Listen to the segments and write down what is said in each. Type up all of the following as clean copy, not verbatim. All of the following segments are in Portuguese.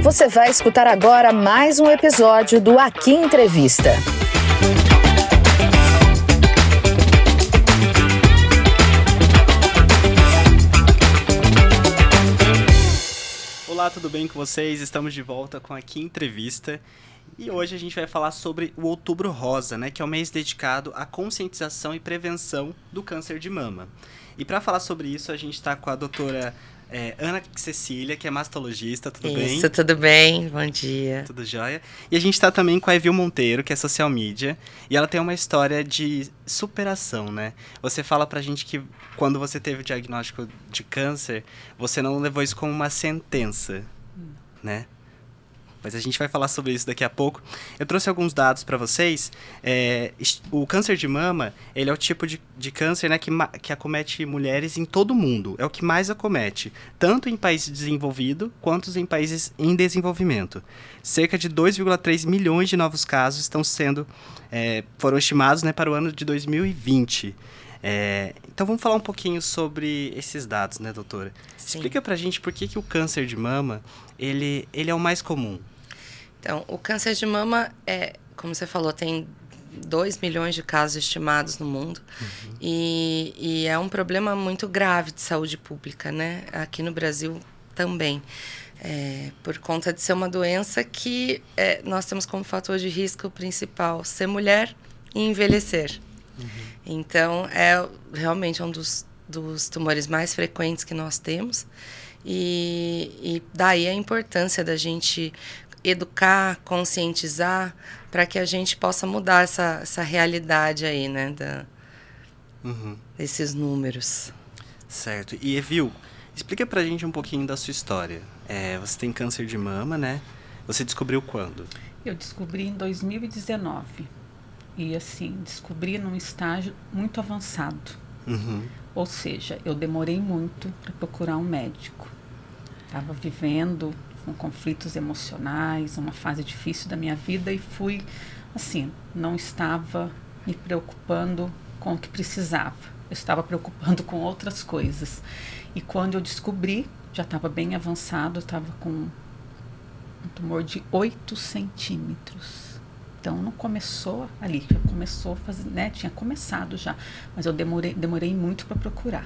Você vai escutar agora mais um episódio do Aqui Entrevista. Olá, tudo bem com vocês? Estamos de volta com Aqui Entrevista. E hoje a gente vai falar sobre o Outubro Rosa, né, que é o mês dedicado à conscientização e prevenção do câncer de mama. E para falar sobre isso, a gente está com a doutora Ana Cecília, que é mastologista, tudo bem? Isso, tudo bem, bom dia. Tudo jóia. E a gente está também com a Evil Monteiro, que é social media, e ela tem uma história de superação, né? Você fala pra gente que quando você teve o diagnóstico de câncer, você não levou isso como uma sentença, né? Mas a gente vai falar sobre isso daqui a pouco. Eu trouxe alguns dados para vocês. O câncer de mama, ele é o tipo de câncer, né, que acomete mulheres em todo o mundo. É o que mais acomete, tanto em países desenvolvidos quanto em países em desenvolvimento. Cerca de 2,3 milhões de novos casos foram estimados, né, para o ano de 2020. Então vamos falar um pouquinho sobre esses dados, né, doutora? Sim. Explica pra gente por que o câncer de mama ele é o mais comum. Então, o câncer de mama como você falou, tem 2 milhões de casos estimados no mundo. Uhum. E é um problema muito grave de saúde pública, né? Aqui no Brasil também. Por conta de ser uma doença que nós temos como fator de risco principal ser mulher e envelhecer. Uhum. Então, é realmente um dos tumores mais frequentes que nós temos. E daí a importância da gente educar, conscientizar, para que a gente possa mudar essa realidade aí, né, desses números. Certo. E, Evil, explica pra gente um pouquinho da sua história. Você tem câncer de mama, né? Você descobriu quando? Eu descobri em 2019. E, assim, descobri num estágio muito avançado. Uhum. Ou seja, eu demorei muito para procurar um médico. Estava vivendo com conflitos emocionais, uma fase difícil da minha vida e fui, assim, não estava me preocupando com o que precisava. Eu estava preocupando com outras coisas. E quando eu descobri, já estava bem avançado, eu estava com um tumor de 8 centímetros. Então, não começou ali, já começou a fazer, né? Tinha começado já, mas eu demorei muito para procurar.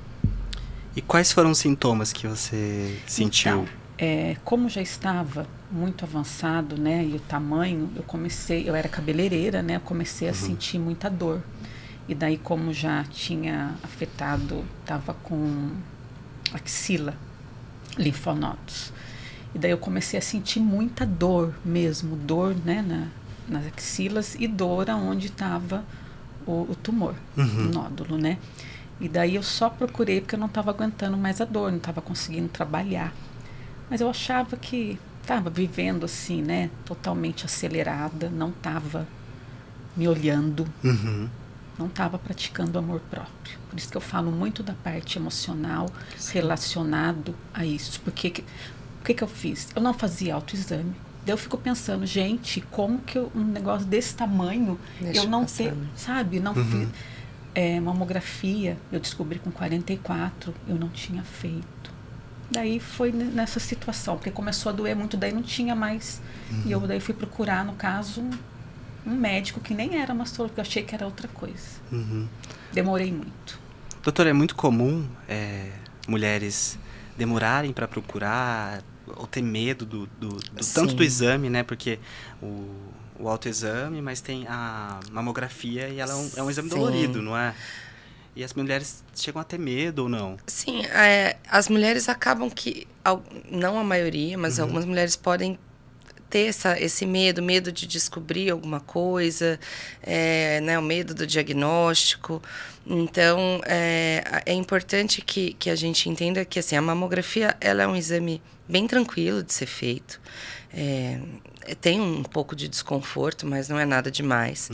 E quais foram os sintomas que você sentiu? Então, como já estava muito avançado, né? E o tamanho, eu era cabeleireira, né? Eu comecei a sentir muita dor. E daí, como já tinha afetado, estava com axila, linfonodos. E daí eu comecei a sentir muita dor mesmo, dor, né? Nas axilas e dor aonde estava o tumor, o nódulo, né? E daí eu só procurei porque eu não estava aguentando mais a dor, não estava conseguindo trabalhar. Mas eu achava que estava vivendo assim, né? Totalmente acelerada, não estava me olhando, não estava praticando amor próprio. Por isso que eu falo muito da parte emocional relacionado a isso. Porque o que eu fiz? Eu não fazia autoexame. Daí eu fico pensando, gente, como que um negócio desse tamanho, eu não tenho, sabe? Não fiz. Mamografia, eu descobri com 44, eu não tinha feito. Daí foi nessa situação, porque começou a doer muito, daí não tinha mais. E eu daí fui procurar, no caso, um médico que nem era mastrólogo, porque eu achei que era outra coisa. Demorei muito. Doutora, é muito comum mulheres demorarem para procurar ou ter medo tanto do exame, né? Porque o autoexame, mas tem a mamografia e ela é um exame dolorido, não é? E as mulheres chegam a ter medo ou não? Sim, as mulheres acabam que, não a maioria, mas algumas mulheres podem ter esse medo de descobrir alguma coisa, né, o medo do diagnóstico. Então, é importante que a gente entenda que assim, a mamografia ela é um exame bem tranquilo de ser feito. Tem um pouco de desconforto, mas não é nada demais.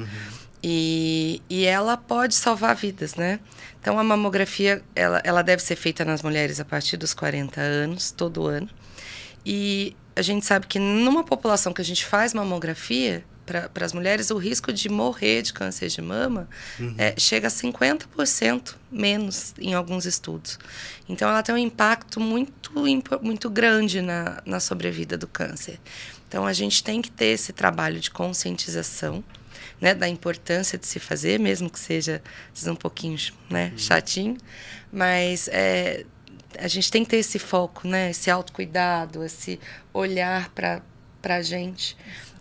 E ela pode salvar vidas, né? Então, a mamografia, ela deve ser feita nas mulheres a partir dos 40 anos, todo ano. E a gente sabe que numa população que a gente faz mamografia, para as mulheres, o risco de morrer de câncer de mama chega a 50% menos em alguns estudos. Então, ela tem um impacto muito grande na sobrevida do câncer. Então, a gente tem que ter esse trabalho de conscientização, né, da importância de se fazer, mesmo que seja um pouquinho, né, chatinho, mas a gente tem que ter esse foco, né, esse autocuidado, esse olhar para a gente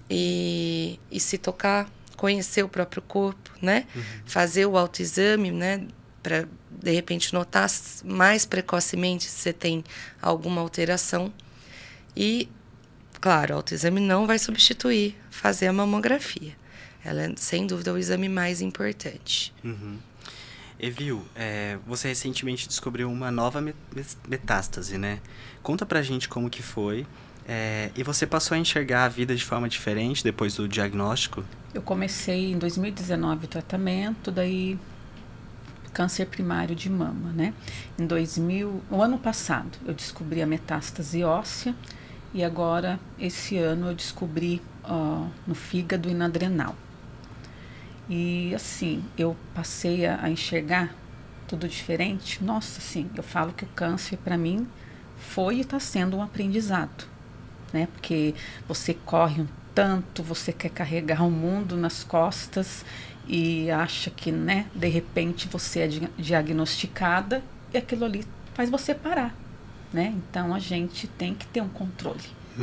e se tocar, conhecer o próprio corpo, né, fazer o autoexame, né, para de repente notar mais precocemente se você tem alguma alteração. E claro, o autoexame não vai substituir fazer a mamografia. Ela é, sem dúvida, o exame mais importante. Evil, você recentemente descobriu uma nova metástase, né? Conta pra gente como que foi. E você passou a enxergar a vida de forma diferente depois do diagnóstico? Eu comecei em 2019 o tratamento, daí câncer primário de mama, né? No ano passado, eu descobri a metástase óssea. E agora, esse ano, eu descobri no fígado e na adrenal. E, assim, eu passei a enxergar tudo diferente. Nossa, assim, eu falo que o câncer, para mim, foi e está sendo um aprendizado, né? Porque você corre um tanto, você quer carregar o mundo nas costas e acha que, né, de repente, você é diagnosticada e aquilo ali faz você parar. Né? Então, a gente tem que ter um controle.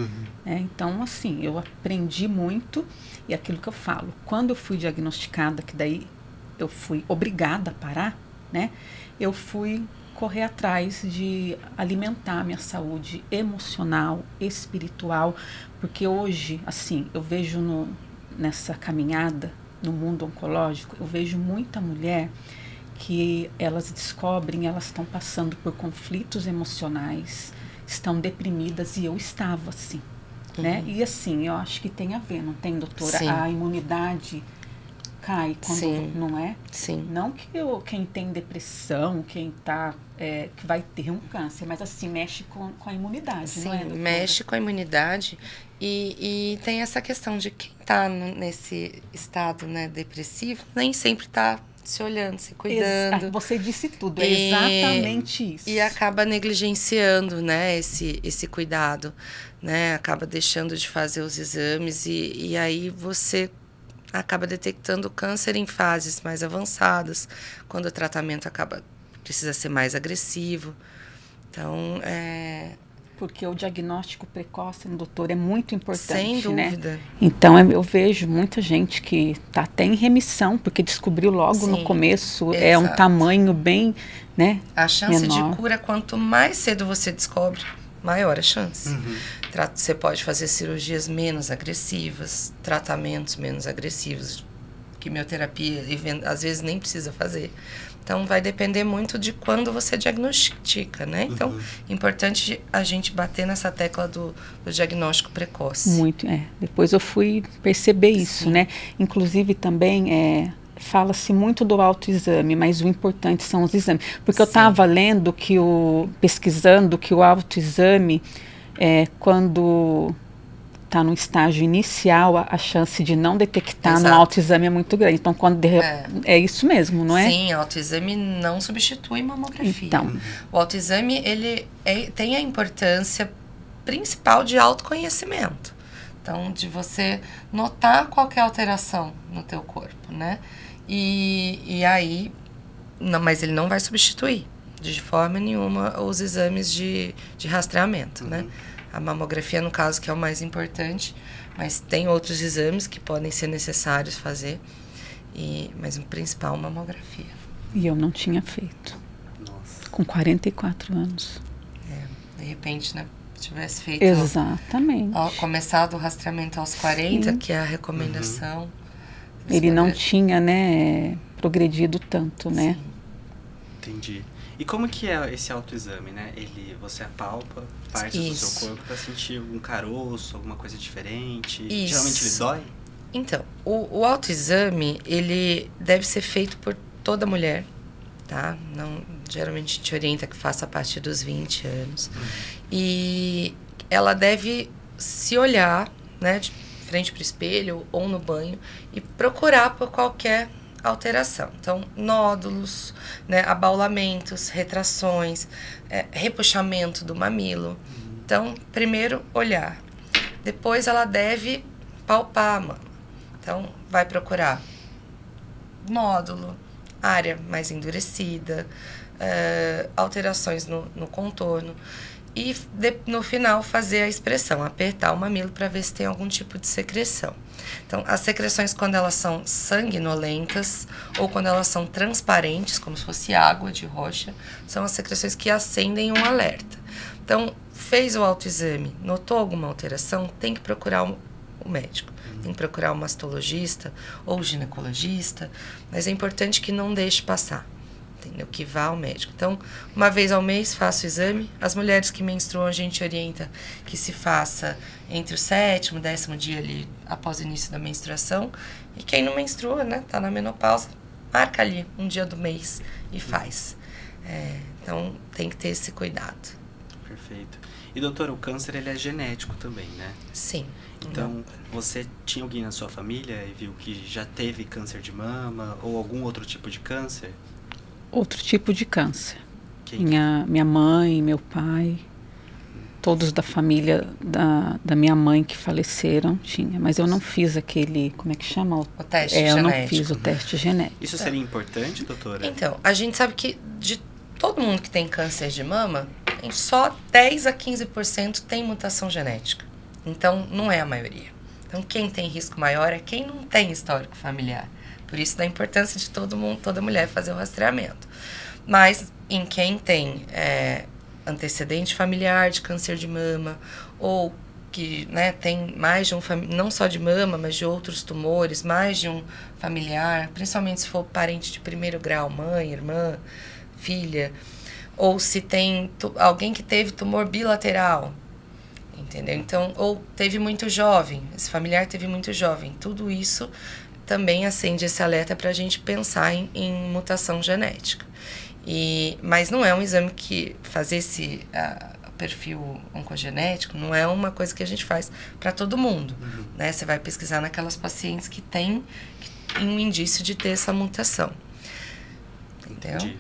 Então, assim, eu aprendi muito e aquilo que eu falo, quando eu fui diagnosticada, que daí eu fui obrigada a parar, né? Eu fui correr atrás de alimentar minha saúde emocional, espiritual, porque hoje, assim, eu vejo nessa caminhada no mundo oncológico, eu vejo muita mulher que elas descobrem, elas estão passando por conflitos emocionais, estão deprimidas, e eu estava assim, né? E assim, eu acho que tem a ver, não tem, doutora? Sim. A imunidade cai quando não é? Sim. Não que quem tem depressão, quem tá, que vai ter um câncer, mas assim, mexe com a imunidade, Sim, não é, doutora? mexe com a imunidade e tem essa questão de quem está nesse estado, né, depressivo, nem sempre está se olhando, se cuidando. Você disse tudo, é exatamente isso. E acaba negligenciando, né, esse cuidado, né, acaba deixando de fazer os exames e aí você acaba detectando o câncer em fases mais avançadas, quando o tratamento precisa ser mais agressivo. Então, Porque o diagnóstico precoce, doutor, é muito importante, sem dúvida. Né? Então, eu vejo muita gente que está até em remissão, porque descobriu logo no começo, exato. É um tamanho bem, né, a chance menor. de cura, quanto mais cedo você descobre, maior a chance. Você pode fazer cirurgias menos agressivas, tratamentos menos agressivos, quimioterapia, às vezes nem precisa fazer. Então, vai depender muito de quando você diagnostica, né? Então, é importante a gente bater nessa tecla do diagnóstico precoce. Muito, Depois eu fui perceber isso, né? Inclusive, também, fala-se muito do autoexame, mas o importante são os exames. Porque eu estava lendo pesquisando que o autoexame, quando está no estágio inicial, a chance de não detectar no autoexame é muito grande. Então, é isso mesmo, não é? Sim, autoexame não substitui mamografia. Então, o autoexame, ele tem a importância principal de autoconhecimento. Então, de você notar qualquer alteração no teu corpo, né? E aí, não, mas ele não vai substituir de forma nenhuma os exames de rastreamento, né? A mamografia, no caso, que é o mais importante, mas tem outros exames que podem ser necessários fazer, mas o principal é a mamografia. E eu não tinha feito. Nossa. Com 44 anos. De repente, né? Se tivesse feito... Exatamente. Começado o rastreamento aos 40, que é a recomendação. Ele não tinha, né, progredido tanto, né? Sim. Entendi. E como que é esse autoexame, né? Você apalpa partes do seu corpo para sentir algum caroço, alguma coisa diferente? Isso. Geralmente ele dói? Então, o autoexame, ele deve ser feito por toda mulher, tá? Não, geralmente a gente orienta que faça a partir dos 20 anos. E ela deve se olhar, né? frente para o espelho ou no banho e procurar por qualquer alteração. Então, nódulos, né, abaulamentos, retrações, repuxamento do mamilo. Então, primeiro olhar. Depois ela deve palpar a mama. Então, vai procurar nódulo, área mais endurecida, alterações no contorno. E no final fazer a expressão, apertar o mamilo para ver se tem algum tipo de secreção. Então, as secreções, quando elas são sanguinolentas ou quando elas são transparentes, como se fosse água de rocha, são as secreções que acendem um alerta. Então, fez o autoexame, notou alguma alteração, tem que procurar o médico. Tem que procurar o mastologista ou o ginecologista, mas é importante que não deixe passar. Entendeu? Que vá ao médico. Então, uma vez ao mês, faço o exame. As mulheres que menstruam, a gente orienta que se faça entre o 7º e 10º dia ali, após o início da menstruação. E quem não menstrua, né, tá na menopausa, marca ali um dia do mês e faz. Então, tem que ter esse cuidado. Perfeito. E, doutora, o câncer, ele é genético também, né? Sim. Então, você tinha alguém na sua família e viu que já teve câncer de mama ou algum outro tipo de câncer? Outro tipo de câncer. Quem? Minha mãe, meu pai, todos da família da minha mãe que faleceram tinha, mas eu não fiz aquele, como é que chama? O teste genético. Eu não fiz o teste genético. Isso seria importante, doutora? Então, a gente sabe que de todo mundo que tem câncer de mama, só 10 a 15% tem mutação genética. Então, não é a maioria. Então, quem tem risco maior é quem não tem histórico familiar. Por isso, da importância de toda mulher fazer o rastreamento. Mas, em quem tem antecedente familiar de câncer de mama, ou que, né, tem mais de um não só de mama, mas de outros tumores, mais de um familiar, principalmente se for parente de primeiro grau, mãe, irmã, filha, ou se tem alguém que teve tumor bilateral, entendeu? Então, ou teve muito jovem, esse familiar teve muito jovem, tudo isso também acende esse alerta para a gente pensar em mutação genética. Mas não é um exame que fazer esse perfil oncogenético não é uma coisa que a gente faz para todo mundo. Né? Você vai pesquisar naquelas pacientes que têm um indício de ter essa mutação. Entendeu? Entendi.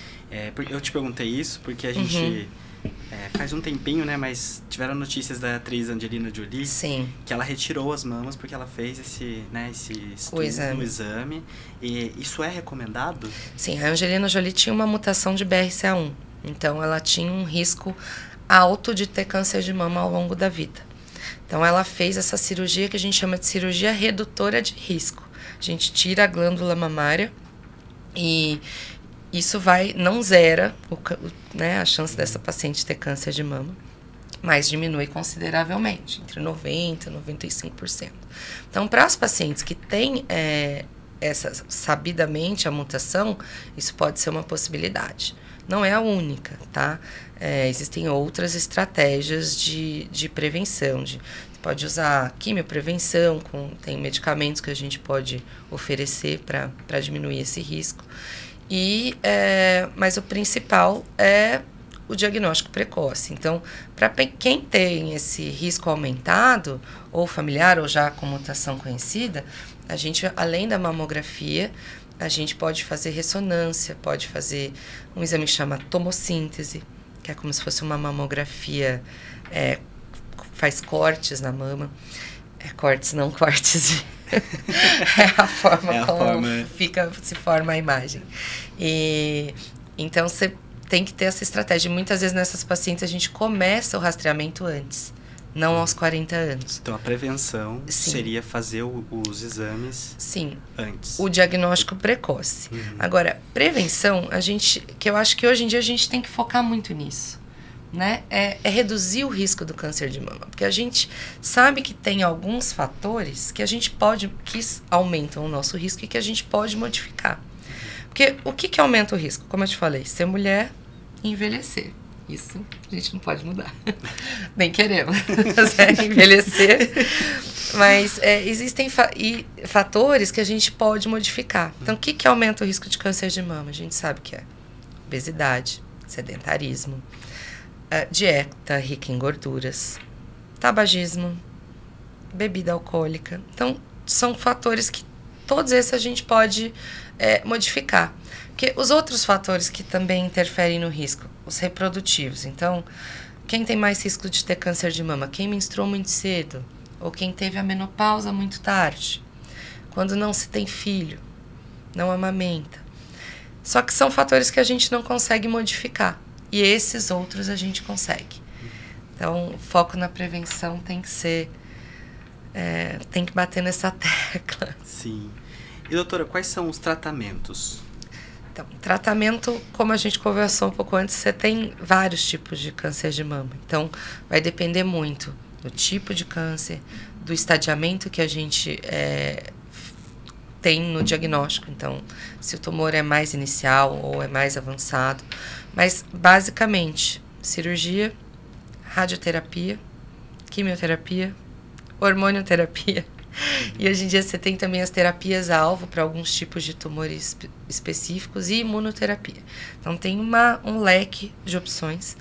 Eu te perguntei isso porque a gente faz um tempinho, né, mas tiveram notícias da atriz Angelina Jolie. Sim. Que ela retirou as mamas porque ela fez esse estudo, o exame. E isso é recomendado? Sim, a Angelina Jolie tinha uma mutação de BRCA1. Então, ela tinha um risco alto de ter câncer de mama ao longo da vida. Então, ela fez essa cirurgia que a gente chama de cirurgia redutora de risco. A gente tira a glândula mamária e isso não zera né, a chance dessa paciente ter câncer de mama, mas diminui consideravelmente, entre 90% e 95%. Então, para as pacientes que têm sabidamente a mutação, isso pode ser uma possibilidade. Não é a única, tá? Existem outras estratégias de prevenção. Você pode usar quimioprevenção, tem medicamentos que a gente pode oferecer para diminuir esse risco. Mas o principal é o diagnóstico precoce. Então, para quem tem esse risco aumentado, ou familiar, ou já com mutação conhecida, a gente, além da mamografia, a gente pode fazer ressonância, pode fazer um exame que chama tomossíntese, que é como se fosse uma mamografia, faz cortes na mama. Cortes, não cortes. É a forma se forma a imagem. Então, você tem que ter essa estratégia. Muitas vezes, nessas pacientes, a gente começa o rastreamento antes, não aos 40 anos. Então, a prevenção seria fazer os exames antes. O diagnóstico precoce. Agora, prevenção, que eu acho que hoje em dia a gente tem que focar muito nisso. Né? É reduzir o risco do câncer de mama, porque a gente sabe que tem alguns fatores que aumentam o nosso risco e que a gente pode modificar. Porque o que aumenta o risco? Como eu te falei, ser mulher e envelhecer. Isso a gente não pode mudar. Nem queremos envelhecer. Mas existem fatores que a gente pode modificar. Então, o que aumenta o risco de câncer de mama? A gente sabe que é obesidade, sedentarismo, dieta rica em gorduras, tabagismo, bebida alcoólica. Então, são fatores que todos esses a gente pode modificar. Porque os outros fatores que também interferem no risco, os reprodutivos. Então, quem tem mais risco de ter câncer de mama? Quem menstruou muito cedo, ou quem teve a menopausa muito tarde, quando não se tem filho, não amamenta. Só que são fatores que a gente não consegue modificar, e esses outros a gente consegue. Então, o foco na prevenção tem que ser, tem que bater nessa tecla. Sim. E doutora, quais são os tratamentos? Então, tratamento, como a gente conversou um pouco antes, você tem vários tipos de câncer de mama. Então, vai depender muito do tipo de câncer, do estadiamento que a gente tem no diagnóstico. Então, se o tumor é mais inicial ou é mais avançado. Mas, basicamente, cirurgia, radioterapia, quimioterapia, hormonioterapia. E hoje em dia você tem também as terapias-alvo para alguns tipos de tumores específicos e imunoterapia. Então tem um leque de opções.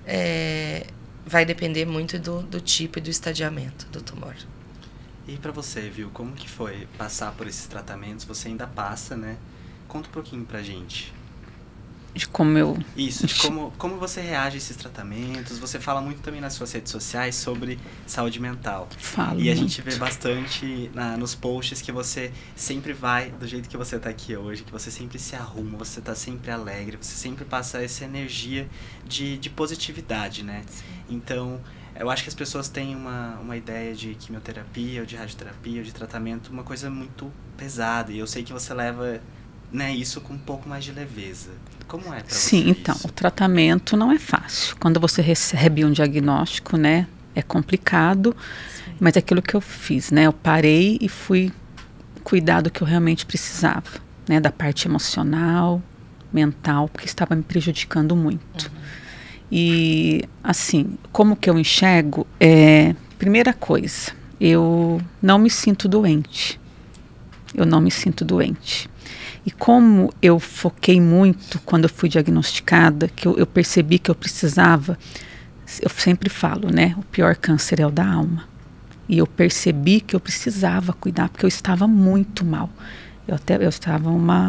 Vai depender muito do tipo e do estadiamento do tumor. E para você, viu, como que foi passar por esses tratamentos? Você ainda passa, né? Conta um pouquinho pra gente. De como eu... Isso, de como você reage a esses tratamentos. Você fala muito também nas suas redes sociais sobre saúde mental. Falo E a muito. gente vê bastante nos posts que você sempre vai do jeito que você tá aqui hoje, que você sempre se arruma, você tá sempre alegre, você sempre passa essa energia de positividade, né? Sim. Então, eu acho que as pessoas têm uma ideia de quimioterapia, ou de radioterapia, ou de tratamento, uma coisa muito pesada. E eu sei que você leva, né, isso com um pouco mais de leveza. Como é para você? Sim, então, o tratamento não é fácil. Quando você recebe um diagnóstico, né, é complicado, sim, mas é aquilo que eu fiz, né, eu parei e fui cuidar do que eu realmente precisava, né, da parte emocional, mental, porque estava me prejudicando muito. Uhum. E, assim, como que eu enxergo? Primeira coisa, eu não me sinto doente. Eu não me sinto doente. E como eu foquei muito quando eu fui diagnosticada, que eu percebi que eu precisava, eu sempre falo, né? O pior câncer é o da alma. E eu percebi que eu precisava cuidar, porque eu estava muito mal. Eu estava uma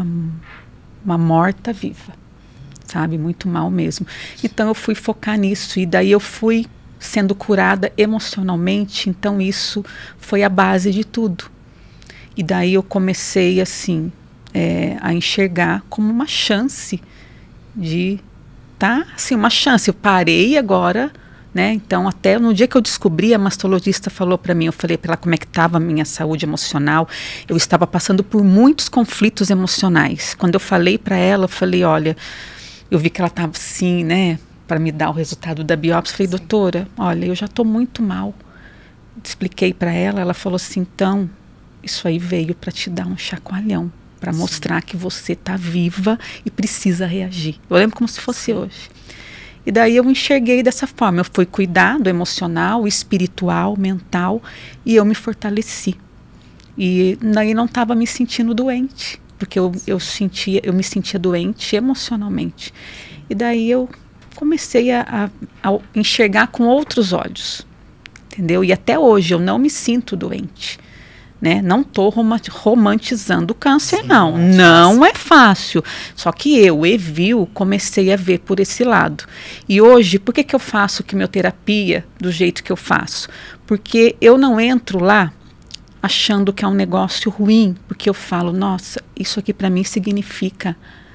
morta-viva, sabe? Muito mal mesmo. Então eu fui focar nisso, e daí eu fui sendo curada emocionalmente, então isso foi a base de tudo. E daí eu comecei, assim, a enxergar como uma chance de, assim, uma chance. Eu parei agora, né? Então, até no dia que eu descobri, a mastologista falou para mim, eu falei para ela como é que estava a minha saúde emocional. Eu estava passando por muitos conflitos emocionais. Quando eu falei para ela, eu falei, olha, eu vi que ela estava assim, né, para me dar o resultado da biópsia. Eu falei, doutora, olha, eu já estou muito mal. Expliquei para ela, ela falou assim, então, isso aí veio para te dar um chacoalhão, para mostrar que você está viva e precisa reagir. Eu lembro como se fosse hoje. E daí eu enxerguei dessa forma. Eu fui cuidar do emocional, espiritual, mental, e eu me fortaleci. E daí não estava me sentindo doente, porque eu me sentia doente emocionalmente. E daí eu comecei a enxergar com outros olhos, entendeu? E até hoje eu não me sinto doente. Né? Não estou romantizando o câncer, sim, não é fácil. Só que eu, comecei a ver por esse lado. E hoje, por que eu faço quimioterapia do jeito que eu faço? Porque eu não entro lá achando que é um negócio ruim, porque eu falo, nossa, isso aqui para mim significa,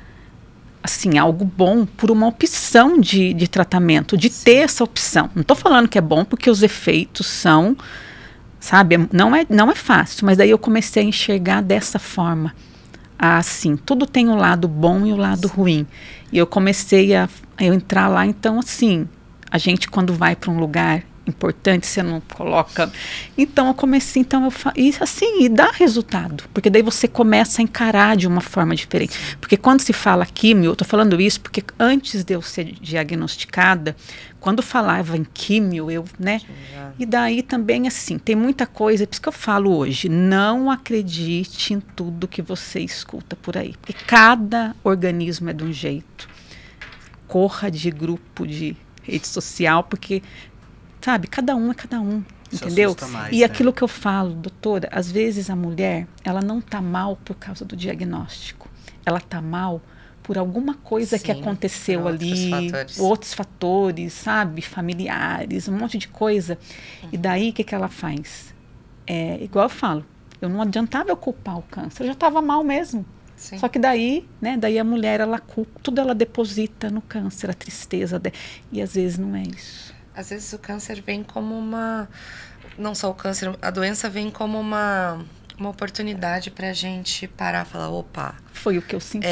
assim, algo bom por uma opção de tratamento, de ter essa opção. Não estou falando que é bom porque os efeitos são... Sabe, não é fácil, mas daí eu comecei a enxergar dessa forma. Assim, tudo tem o lado bom e o lado ruim. E eu comecei a entrar lá, então assim, a gente quando vai para um lugar importante, você não coloca... Então eu comecei, e dá resultado, porque daí você começa a encarar de uma forma diferente. Porque quando se fala químio, eu estou falando isso porque antes de eu ser diagnosticada, quando falava em químio, né? E daí também, assim, tem muita coisa, por isso que eu falo hoje, não acredite em tudo que você escuta por aí, porque cada organismo é de um jeito. Corra de grupo de rede social, porque, sabe, cada um é cada um. entendeu? assusta mais, E né? aquilo que eu falo, doutora, às vezes a mulher, ela não tá mal por causa do diagnóstico. Ela tá mal por alguma coisa que Sim, aconteceu por outros ali, fatores. outros fatores, sabe? Familiares, um monte de coisa. E daí, o que que ela faz? Igual eu falo, eu não adiantava eu culpar o câncer, eu já estava mal mesmo. Sim. Só que daí, né, daí a mulher, ela culpa, tudo ela deposita no câncer, a tristeza, e às vezes não é isso. Às vezes o câncer vem como uma... Não só o câncer, a doença vem como uma oportunidade pra gente parar e falar, opa, Foi o que eu senti.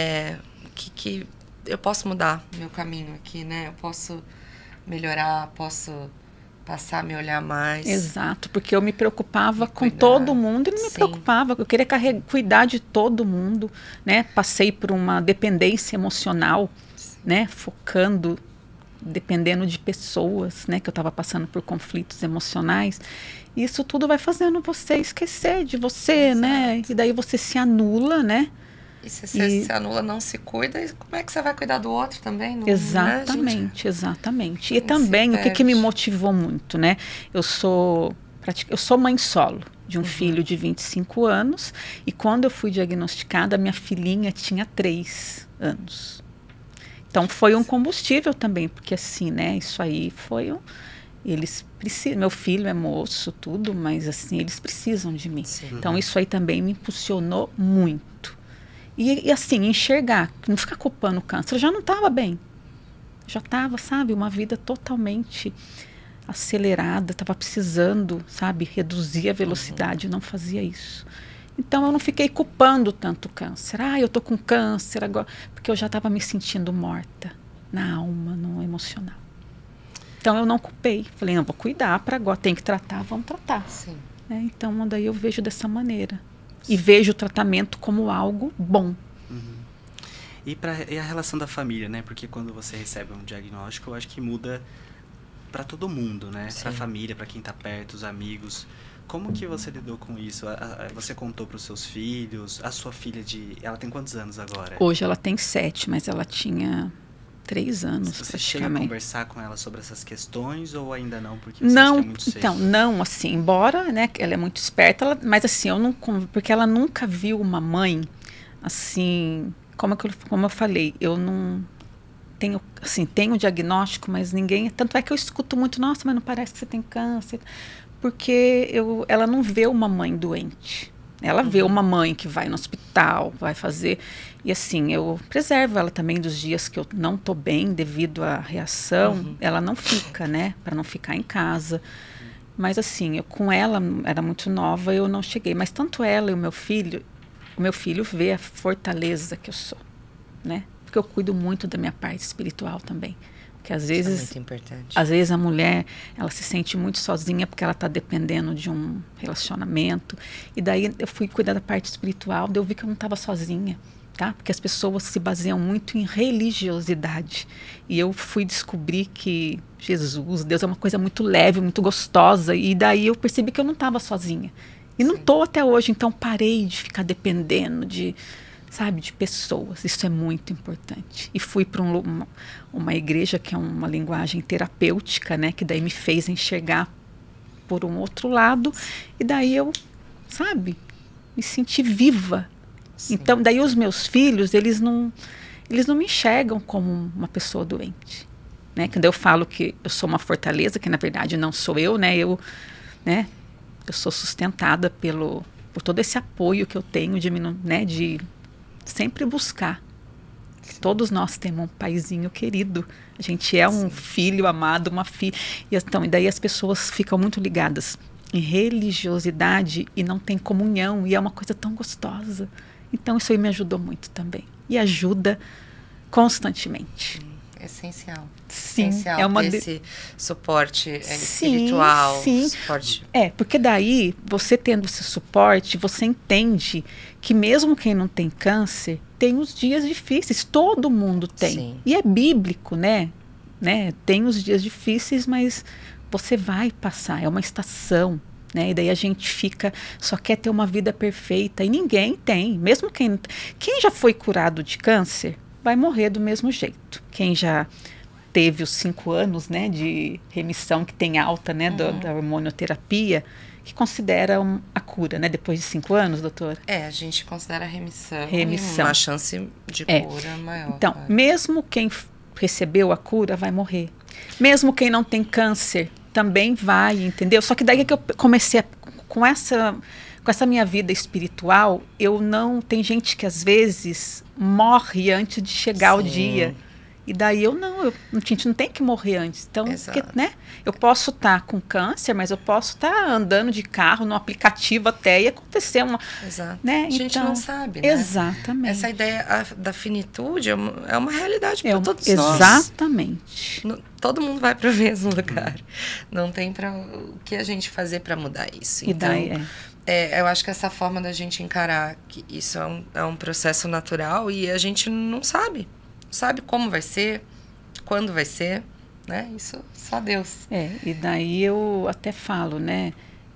que eu posso mudar meu caminho aqui, né? Eu posso melhorar, posso passar a me olhar mais. Exato, porque eu me preocupava com cuidar. todo mundo e não me Sim. preocupava. Eu queria cuidar de todo mundo, né? Passei por uma dependência emocional, né? Focando, dependendo de pessoas, né? Que eu estava passando por conflitos emocionais. Isso tudo vai fazendo você esquecer de você, né? E daí você se anula, né? E se você se anula, não se cuida, e como é que você vai cuidar do outro também? Não, Exatamente, né, gente? exatamente. E Se também, o que me perde. motivou muito, né? Eu sou mãe solo de um filho de 25 anos e quando eu fui diagnosticada, minha filhinha tinha 3 anos. Então, foi um combustível também, porque assim, né? Isso aí foi eles precisam, meu filho é moço, tudo, mas assim, eles precisam de mim. Sim. Então, isso aí também me impulsionou muito. E assim, enxergar, não ficar culpando o câncer. Eu já não estava bem. Já estava, sabe, uma vida totalmente acelerada, estava precisando, sabe, reduzir a velocidade, não fazia isso. Então eu não fiquei culpando tanto o câncer. Eu tô com câncer agora, porque eu já estava me sentindo morta na alma, no emocional. Então eu não culpei. Falei, não, vou cuidar para agora, tem que tratar, vamos tratar. Sim. Né? Então daí eu vejo dessa maneira. E vejo o tratamento como algo bom. E a relação da família, né? Porque quando você recebe um diagnóstico, eu acho que muda para todo mundo, né? Para a família, para quem tá perto, os amigos. Como que você lidou com isso? Você contou para os seus filhos? A sua filha ela tem quantos anos agora? Hoje ela tem 7, mas ela tinha 3 anos, Você chega a praticamente. conversar com ela sobre essas questões ou ainda não? Porque você acha Não, que é muito cedo? então, não, assim, embora, né, ela é muito esperta, mas assim, eu não, porque ela nunca viu uma mãe, assim, como eu falei, eu não tenho, assim, tenho diagnóstico, mas ninguém, tanto é que eu escuto muito, nossa, mas não parece que você tem câncer, porque ela não vê uma mãe doente. Ela vê uma mãe que vai no hospital, vai fazer... E assim, eu preservo ela também dos dias que eu não tô bem devido à reação. Ela não fica, né? Para não ficar em casa. Mas assim, com ela, era muito nova, eu não cheguei. Mas tanto ela e o meu filho vê a fortaleza que eu sou, né? Porque eu cuido muito da minha parte espiritual também. Porque às vezes... Isso é muito importante. Às vezes a mulher, ela se sente muito sozinha porque ela está dependendo de um relacionamento. E daí eu fui cuidar da parte espiritual, daí eu vi que eu não estava sozinha, tá? Porque as pessoas se baseiam muito em religiosidade. E eu fui descobrir que Jesus, Deus é uma coisa muito leve, muito gostosa. E daí eu percebi que eu não estava sozinha. E não estou até hoje, então parei de ficar dependendo de pessoas. Isso é muito importante. E fui para uma igreja que é uma linguagem terapêutica, né? Que daí me fez enxergar por um outro lado. E daí eu, me senti viva. Sim. Então, daí os meus filhos, eles não me enxergam como uma pessoa doente. Né? Quando eu falo que eu sou uma fortaleza, que na verdade não sou eu, né? Eu sou sustentada por todo esse apoio que eu tenho de sempre buscar. Todos nós temos um paizinho querido. A gente é um filho amado, uma filha. E daí as pessoas ficam muito ligadas em religiosidade e não tem comunhão. E é uma coisa tão gostosa. Então isso aí me ajudou muito também. E ajuda constantemente. Essencial. Sim, Essencial ter esse suporte espiritual. Sim. Suporte. Porque daí, você tendo esse suporte, você entende que mesmo quem não tem câncer, tem os dias difíceis. Todo mundo tem. Sim. E é bíblico, né? Tem os dias difíceis, mas você vai passar. É uma estação. Né? E daí a gente só quer ter uma vida perfeita. E ninguém tem. Mesmo quem já foi curado de câncer, vai morrer do mesmo jeito. Quem já teve os 5 anos, né, de remissão que tem alta, né, da hormonioterapia, que considera a cura, né, depois de 5 anos, doutora? A gente considera a remissão e uma chance de cura maior. Então, mesmo quem recebeu a cura vai morrer. Mesmo quem não tem câncer também vai, entendeu? Só que daí que eu comecei com essa minha vida espiritual, tem gente que às vezes morre antes de chegar o dia. E daí a gente não tem que morrer antes. Então, porque, né? Eu posso estar com câncer, mas eu posso estar andando de carro no aplicativo até e acontecer uma... Exato. Né? A gente não sabe, né? Exatamente. Essa ideia da finitude é uma realidade para todos nós. Exatamente. Todo mundo vai para o mesmo lugar. Não tem o que a gente fazer para mudar isso. E então, daí eu acho que essa forma da gente encarar que isso é um processo natural e a gente não sabe. Sabe como vai ser, quando vai ser, né? Isso só Deus. E daí eu até falo, né?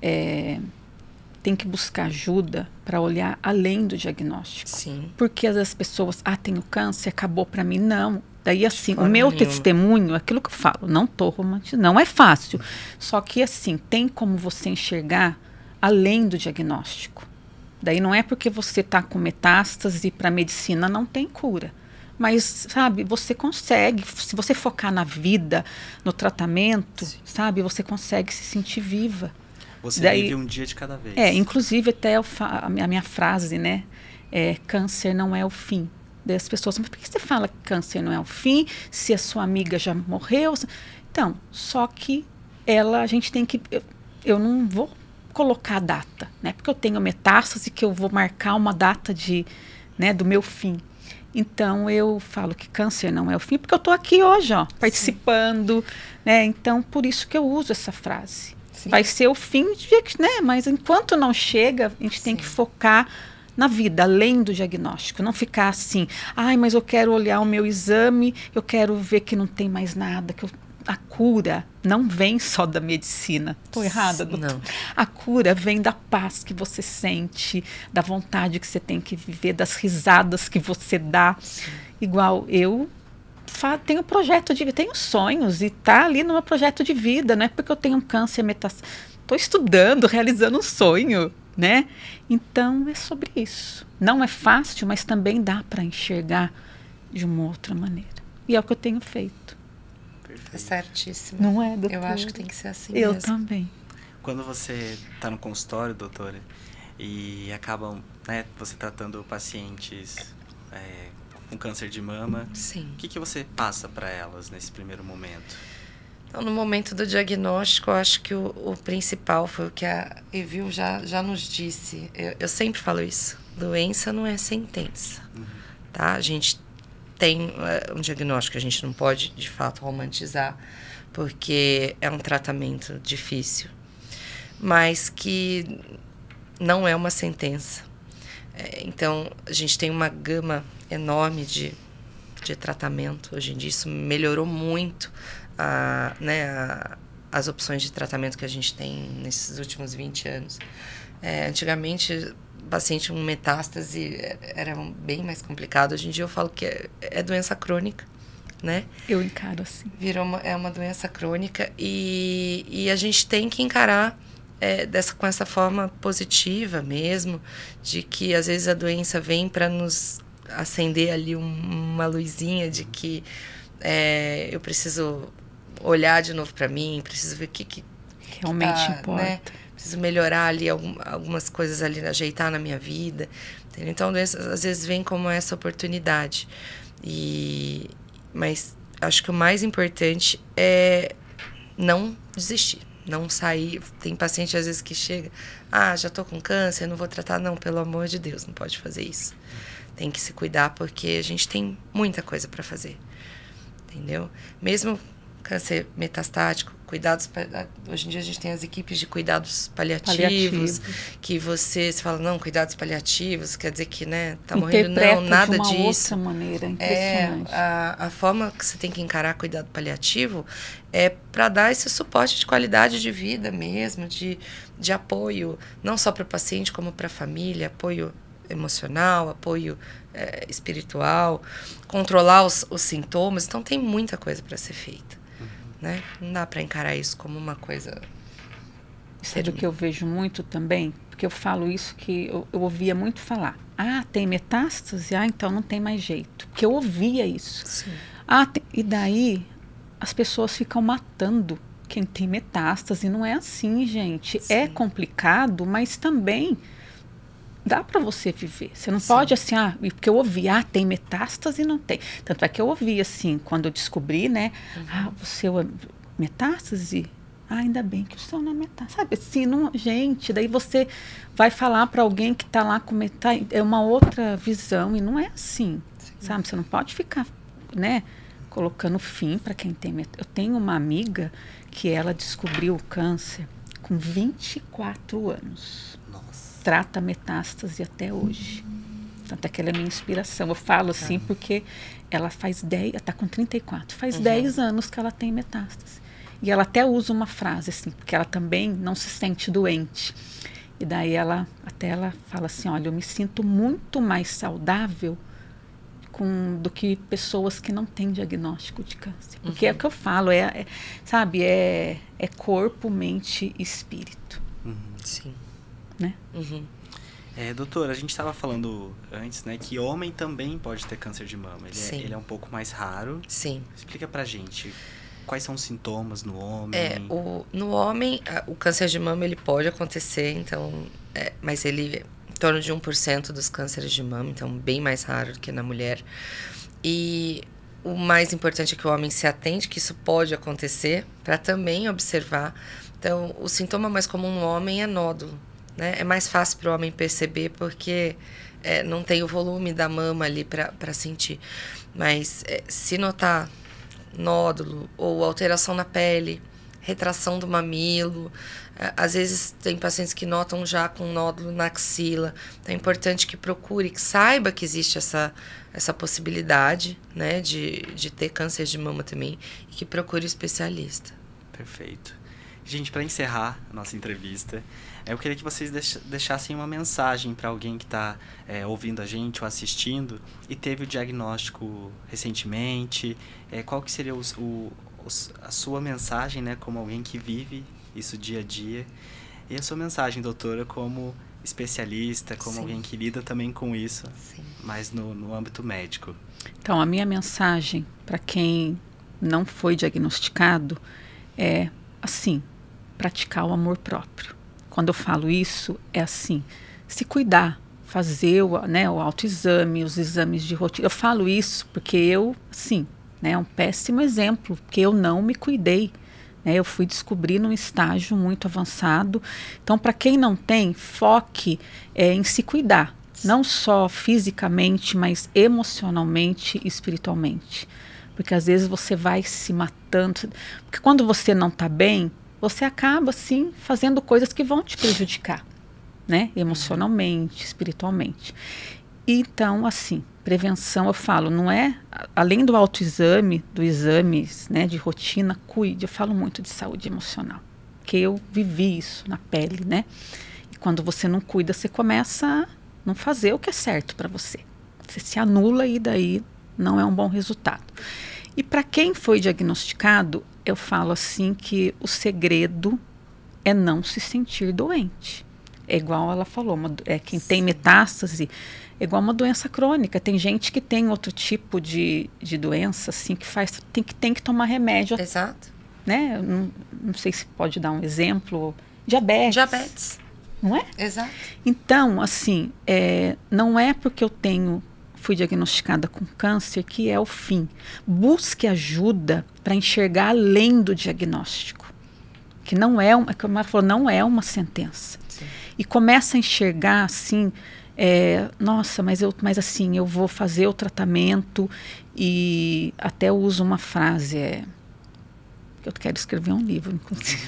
Tem que buscar ajuda para olhar além do diagnóstico. Sim. Porque as pessoas, tenho câncer, acabou para mim. Não. Daí, assim, o meu nenhuma. testemunho, aquilo que eu falo, não estou romantizando, não é fácil. Só que, assim, tem como você enxergar além do diagnóstico. Daí não é porque você está com metástase e para a medicina não tem cura. Mas, sabe, você consegue, se você focar na vida, no tratamento, sabe, você consegue se sentir viva. Você vive um dia de cada vez. Inclusive até a minha frase, né, câncer não é o fim. Daí as pessoas, mas por que você fala que câncer não é o fim, se a sua amiga já morreu? Então, só que a gente tem que, eu não vou colocar a data, né, porque eu tenho metástase que eu vou marcar uma data do meu fim. Então, eu falo que câncer não é o fim, porque eu estou aqui hoje, participando, né? Então, por isso que eu uso essa frase. Sim. Vai ser o fim, né? Mas enquanto não chega, a gente tem que focar na vida, além do diagnóstico. Não ficar assim, mas eu quero olhar o meu exame, eu quero ver que não tem mais nada, a cura não vem só da medicina. Estou errada, doutor? Não. A cura vem da paz que você sente, da vontade que você tem que viver, das risadas que você dá. Sim. Igual eu tenho projeto de vida, tenho sonhos e tá ali no meu projeto de vida, não é porque eu tenho um câncer metastático. Estou estudando, realizando um sonho, né? Então é sobre isso. Não é fácil, mas também dá para enxergar de uma outra maneira. E é o que eu tenho feito. É certíssimo. Não é, doutora? Eu acho que tem que ser assim mesmo. Eu também. Quando você está no consultório, doutora, e acabam, né, você tratando pacientes com câncer de mama, sim. O que você passa para elas nesse primeiro momento? Então, no momento do diagnóstico, eu acho que o principal foi o que a Evil já nos disse. Eu sempre falo isso. Doença não é sentença. Tá? A gente tem um diagnóstico que a gente não pode, de fato, romantizar, porque é um tratamento difícil, mas que não é uma sentença. Então, a gente tem uma gama enorme de tratamento. Hoje em dia, isso melhorou muito as opções de tratamento que a gente tem nesses últimos 20 anos. Antigamente, paciente com metástase era bem mais complicado. Hoje em dia eu falo que é doença crônica, né? Eu encaro assim. É uma doença crônica e a gente tem que encarar com essa forma positiva mesmo, de que às vezes a doença vem para nos acender ali uma luzinha de que eu preciso olhar de novo para mim, preciso ver o que realmente importa. Né? Preciso melhorar ali algumas coisas ali, ajeitar na minha vida. Entendeu? Então, às vezes vem como essa oportunidade. Mas acho que o mais importante é não desistir, não sair. Tem paciente, às vezes, que chega, já estou com câncer, não vou tratar. Não, pelo amor de Deus, não pode fazer isso. Tem que se cuidar, porque a gente tem muita coisa para fazer. Entendeu? Mesmo câncer metastático, hoje em dia a gente tem as equipes de cuidados paliativos. Que você fala, não, cuidados paliativos, quer dizer que, né, tá morrendo, não, nada disso. De uma outra maneira, impressionante. A forma que você tem que encarar cuidado paliativo é para dar esse suporte de qualidade de vida mesmo, de apoio, não só para o paciente, como para a família, apoio emocional, apoio espiritual, controlar os sintomas. Então, tem muita coisa para ser feita. Né? Não dá para encarar isso como uma coisa... Sabe o que eu vejo muito também? Porque eu falo isso que eu ouvia muito falar. Ah, tem metástase? Ah, então não tem mais jeito. Porque eu ouvia isso. Sim. E daí as pessoas ficam matando quem tem metástase. Não é assim, gente. Sim. É complicado, mas também dá para você viver. Você não pode assim, porque eu ouvi, tem metástase e não tem. Tanto é que eu ouvi assim, quando eu descobri, né? Você é metástase? Ainda bem que o seu não é metástase. Sabe assim, não, gente, daí você vai falar para alguém que está lá com metástase, é uma outra visão e não é assim. Sim. Sabe? Você não pode ficar, né, colocando fim para quem tem metástase. Eu tenho uma amiga que ela descobriu o câncer com 24 anos. Nossa. Trata metástase até hoje. Tanto é que ela é minha inspiração. Eu falo assim porque ela faz 10, está com 34, faz 10 anos que ela tem metástase. E ela até usa uma frase assim, porque ela também não se sente doente. E daí ela fala assim, olha, eu me sinto muito mais saudável do que pessoas que não têm diagnóstico de câncer. Porque é o que eu falo, sabe, é corpo, mente e espírito. Sim. Né? Doutora, a gente estava falando antes, né, que homem também pode ter câncer de mama. Ele é um pouco mais raro. Sim. Explica pra gente quais são os sintomas no homem. No homem, o câncer de mama ele pode acontecer, então, mas ele é em torno de 1% dos cânceres de mama, então bem mais raro do que na mulher. E o mais importante é que o homem se atente que isso pode acontecer, para também observar. Então, o sintoma mais comum no homem é nódulo. Né? É mais fácil para o homem perceber porque não tem o volume da mama ali para sentir. Mas se notar nódulo ou alteração na pele, retração do mamilo, às vezes tem pacientes que notam já com nódulo na axila. Então é importante que procure, que saiba que existe essa possibilidade, né, de ter câncer de mama também e que procure o especialista. Perfeito. Gente, para encerrar a nossa entrevista, eu queria que vocês deixassem uma mensagem para alguém que está ouvindo a gente ou assistindo e teve o diagnóstico recentemente. Qual que seria a sua mensagem, né, como alguém que vive isso dia a dia? E a sua mensagem, doutora, como especialista, como alguém que lida também com isso, mas no âmbito médico. Então, a minha mensagem para quem não foi diagnosticado é assim: praticar o amor próprio. Quando eu falo isso, é assim, se cuidar, fazer o autoexame, os exames de rotina. Eu falo isso porque eu, assim, é um péssimo exemplo, porque eu não me cuidei. Eu fui descobrir num estágio muito avançado. Então, para quem não tem, foque em se cuidar. Não só fisicamente, mas emocionalmente e espiritualmente. Porque às vezes você vai se matando. Porque quando você não está bem, você acaba, assim, fazendo coisas que vão te prejudicar, né? Emocionalmente, espiritualmente. Então, assim, prevenção, eu falo, não é... Além do autoexame, do exame, né, de rotina, cuide. Eu falo muito de saúde emocional. Porque eu vivi isso na pele, né? E quando você não cuida, você começa a não fazer o que é certo para você. Você se anula e daí não é um bom resultado. E para quem foi diagnosticado, eu falo assim que o segredo é não se sentir doente. É igual ela falou, quem tem metástase é igual uma doença crônica. Tem gente que tem outro tipo de doença, assim, que tem que tomar remédio. Exato. Né? Não sei se pode dar um exemplo. Diabetes. Não é? Exato. Então, assim, não é porque eu fui diagnosticada com câncer que é o fim. Busque ajuda para enxergar além do diagnóstico. Que não como ela falou, não é uma sentença. Sim. E começa a enxergar assim, nossa, mas assim, eu vou fazer o tratamento e até uso uma frase, que eu quero escrever um livro, inclusive.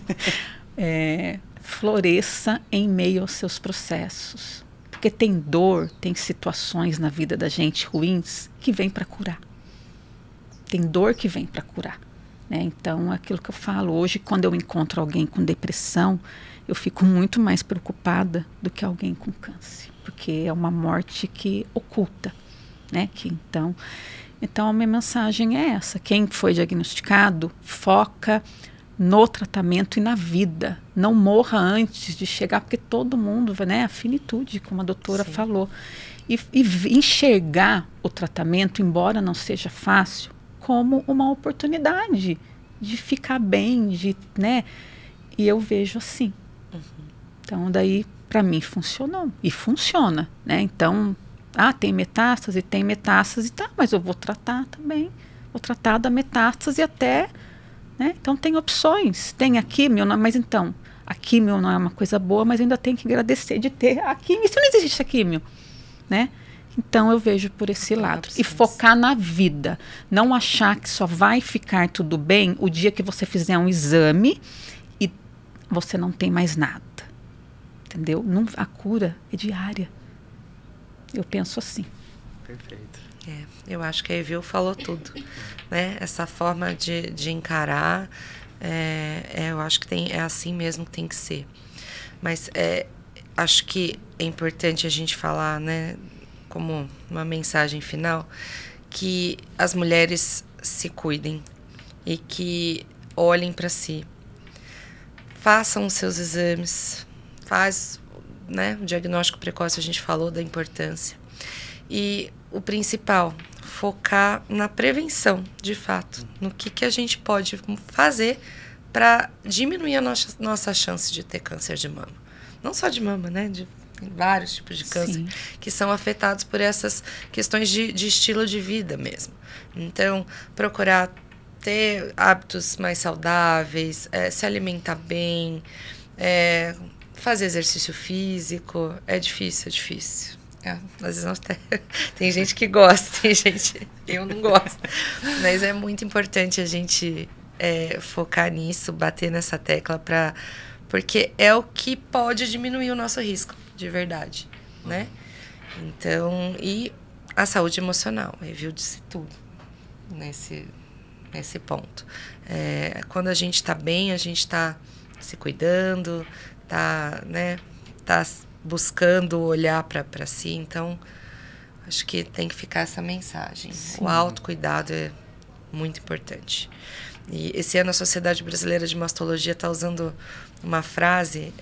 Floresça em meio aos seus processos. Porque tem dor, tem situações na vida da gente ruins que vem para curar. Tem dor que vem para curar. Né? Então, aquilo que eu falo, hoje, quando eu encontro alguém com depressão, eu fico muito mais preocupada do que alguém com câncer. porque é uma morte que oculta, né? Então a minha mensagem é essa: quem foi diagnosticado, foca no tratamento e na vida. Não morra antes de chegar, porque todo mundo, né? A finitude, como a doutora falou. E enxergar o tratamento, embora não seja fácil, como uma oportunidade de ficar bem, né? E eu vejo assim. Então, daí, para mim, funcionou. E funciona, né? Então, tem metástase, tá, mas eu vou tratar também. Vou tratar da metástase até, né? Então, tem opções. Tem a químio, mas então, a químio não é uma coisa boa, mas ainda tem que agradecer de ter a químio. E se não existe a químio, né? Então, eu vejo por esse lado. E focar na vida. Não achar que só vai ficar tudo bem o dia que você fizer um exame e você não tem mais nada. Entendeu? A cura é diária. Eu penso assim. Perfeito. Eu acho que a Evil falou tudo, né? Essa forma de encarar, eu acho que é assim mesmo que tem que ser. Mas acho que é importante a gente falar, né, como uma mensagem final, que as mulheres se cuidem e que olhem para si. Façam os seus exames, né, o diagnóstico precoce, a gente falou da importância. E o principal, focar na prevenção, de fato, no que a gente pode fazer para diminuir a nossa chance de ter câncer de mama. Não só de mama, né, tem vários tipos de câncer que são afetados por essas questões de estilo de vida mesmo. Então, procurar ter hábitos mais saudáveis, se alimentar bem, fazer exercício físico. É difícil. Às vezes tem gente que gosta, tem gente... Eu não gosto. Mas é muito importante a gente focar nisso, bater nessa tecla, porque é o que pode diminuir o nosso risco, de verdade, né? Então, e a saúde emocional, Evil disse tudo nesse ponto. Quando a gente está bem, a gente está se cuidando, né, tá buscando olhar para si. Então, acho que tem que ficar essa mensagem. Sim. O autocuidado é muito importante. E esse ano a Sociedade Brasileira de Mastologia está usando uma frase,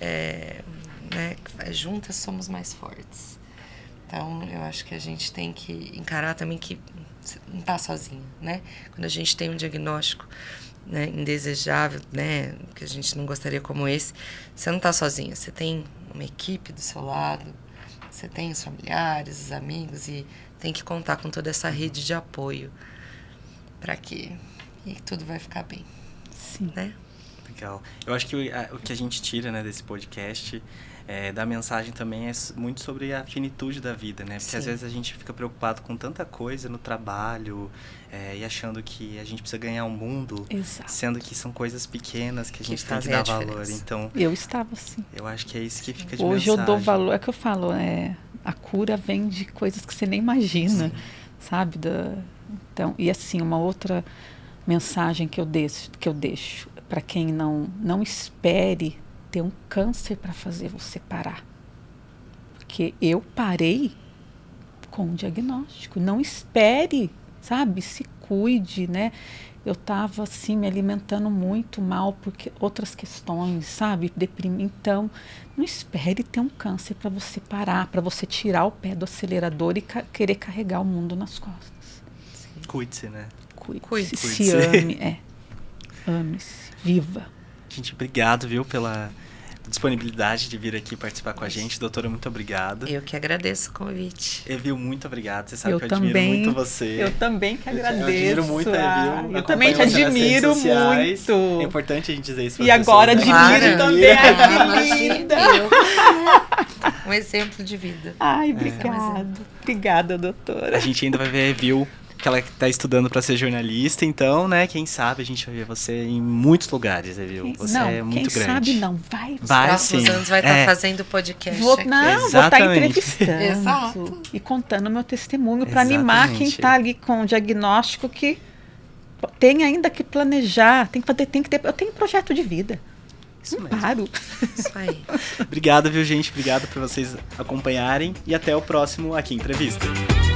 né, juntas somos mais fortes. Então, eu acho que a gente tem que encarar também que não está sozinho, né? Quando a gente tem um diagnóstico, né, indesejável, né, que a gente não gostaria como esse, você não está sozinha, você tem uma equipe do seu lado, você tem os familiares, os amigos, e tem que contar com toda essa rede de apoio para que tudo vai ficar bem. Sim. Né? Legal. Eu acho que o que a gente tira, né, desse podcast da mensagem também é muito sobre a finitude da vida, né? Porque Sim. Às vezes a gente fica preocupado com tanta coisa no trabalho e achando que a gente precisa ganhar o mundo, Exato. Sendo que são coisas pequenas que a gente tem que dar valor. Então, eu estava assim. Eu acho que é isso que fica de Hoje mensagem. Eu dou valor, é que eu falo, a cura vem de coisas que você nem imagina, Sim. sabe? Então, e assim, uma outra mensagem que eu deixo para quem não espere ter um câncer para fazer você parar. Porque eu parei com um diagnóstico. Não espere, sabe? Se cuide, né? Eu estava, assim, me alimentando muito mal porque outras questões, sabe? Então, não espere ter um câncer para você parar, para você tirar o pé do acelerador e querer carregar o mundo nas costas. Cuide-se, né? Cuide-se. Se ame, Ame-se. Viva. Gente, obrigado, viu, pela disponibilidade de vir aqui participar com a gente. Doutora, muito obrigado. Eu que agradeço o convite. Evil, muito obrigado. Você sabe que eu admiro muito você. Eu também que agradeço. Eu admiro muito a Evil. Eu também te admiro muito. É importante a gente dizer isso para E agora pessoas, admiro também. Ai, que linda. Um exemplo de vida. Ai, obrigada. Obrigada, doutora. A gente ainda vai ver a Evil, que ela está estudando para ser jornalista, então, né, quem sabe a gente vai ver você em muitos lugares, viu? Você é muito grande. Quem sabe não, vai sim. Anos vai estar fazendo podcast vou estar entrevistando. Exato. E contando meu testemunho para animar quem está ali com o diagnóstico que tem ainda que planejar, tem que ter, eu tenho projeto de vida. Isso mesmo. Paro. Isso aí. Obrigado, viu, gente? Obrigado por vocês acompanharem. E até o próximo Aqui Entrevista.